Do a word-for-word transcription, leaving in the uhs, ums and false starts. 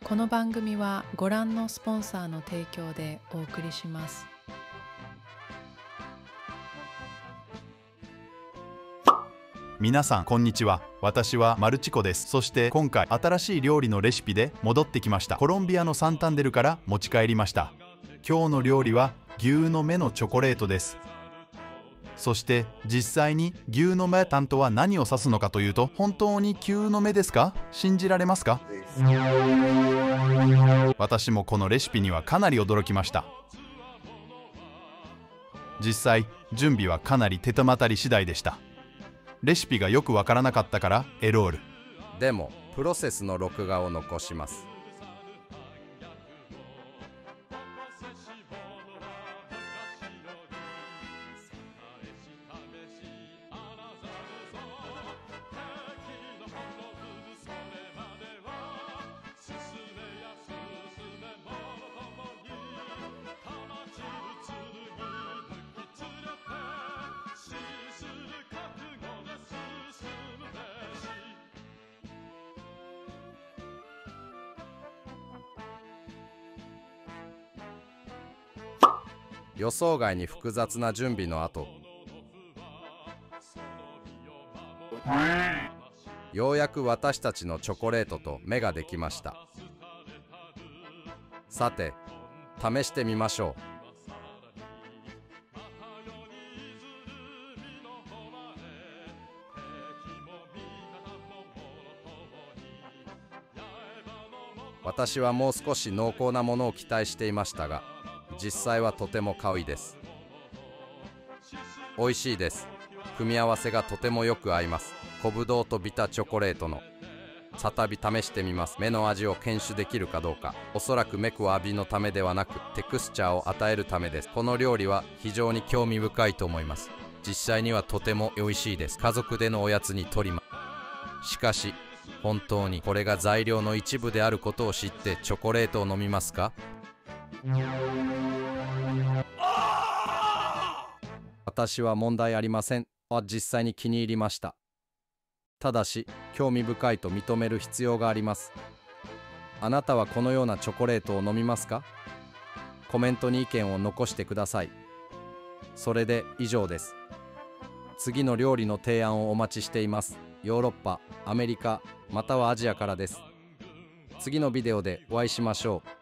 この番組はご覧のスポンサーの提供でお送りします。 皆さんこんにちは。私はマルチコです。そして今回新しい料理のレシピで戻ってきました。コロンビアのサンタンデルから持ち帰りました。今日の料理は牛の目のチョコレートです。そして実際に牛の目担当は何を指すのかというと、本当に牛の目ですか？信じられますか？私もこのレシピにはかなり驚きました。実際準備はかなり手間たり次第でした。レシピがよくわからなかったからエロール。 でもプロセスの録画を残します。予想外に複雑な準備の後、ようやく私たちのチョコレートと目ができました。さて試してみましょう。私はもう少し濃厚なものを期待していましたが、実際はとても可愛いです。美味しいです。組み合わせがとてもよく合います。小ぶどうとビタチョコレートの。再び試してみます。目の味を検出できるかどうか。おそらく目を浴びのためではなく、テクスチャーを与えるためです。この料理は非常に興味深いと思います。実際にはとても美味しいです。家族でのおやつにとりま。しかし本当にこれが材料の一部であることを知ってチョコレートを飲みますか？私は問題ありません。実際に気に入りました。ただし興味深いと認める必要があります。あなたはこのようなチョコレートを飲みますか？コメントに意見を残してください。それで以上です。次の料理の提案をお待ちしています。ヨーロッパ、アメリカ、またはアジアからです。次のビデオでお会いしましょう。